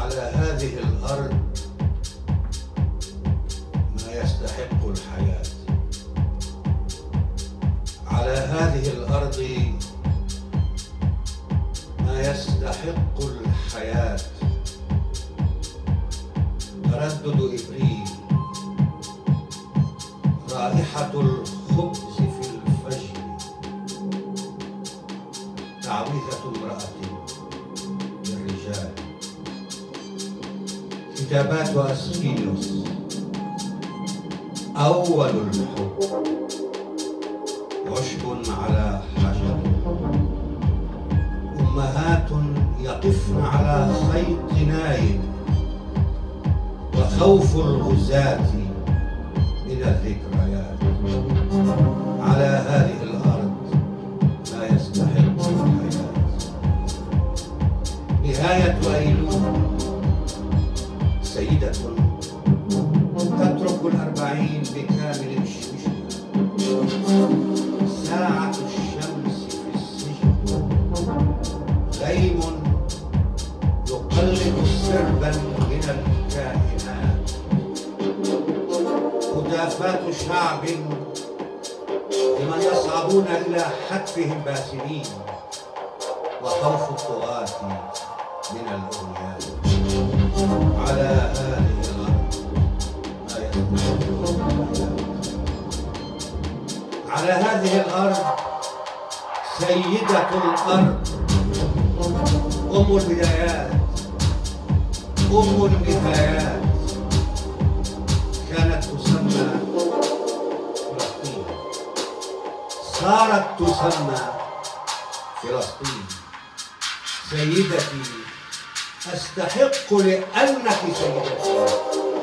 على هذه الأرض ما يستحق الحياة. على هذه الأرض ما يستحق الحياة. تردد إبريل، رائحة الخبز في الفجر، تعويذة امرأة للرجال. كتابات أسخيلوس، أول الحب، عشب على حجر. أمهات يقفن على خيط نايم، وخوف الغزاة من الذكريات. على هذه الأرض ما يستحق الحياة. نهاية أيلول، سيدة تترك 40 بكامل الشمشة. ساعة الشمس في السجن، غيم يقلب سربا من الكائنات. هتافات شعب لمن يصعدون إلى حتفهم باسمين، وخوف الطغاة من الأغنياء. على هذه الأرض ما يستحق الحياة. على هذه الأرض سيدة الأرض، أم البدايات، أم النهايات، كانت تسمى فلسطين، صارت تسمى فلسطين. سيدتي، أستحق لأنك سيدتي.